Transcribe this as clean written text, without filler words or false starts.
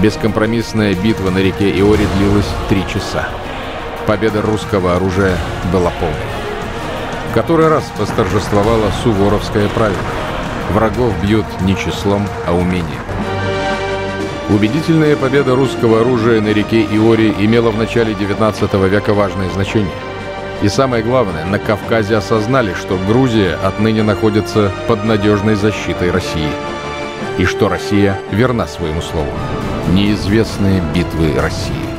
Бескомпромиссная битва на реке Иори длилась 3 часа. Победа русского оружия была полной. В который раз восторжествовало суворовское правило: врагов бьют не числом, а умением. Убедительная победа русского оружия на реке Иори имела в начале XIX века важное значение. И самое главное, на Кавказе осознали, что Грузия отныне находится под надежной защитой России. И что Россия верна своему слову. Неизвестные битвы России.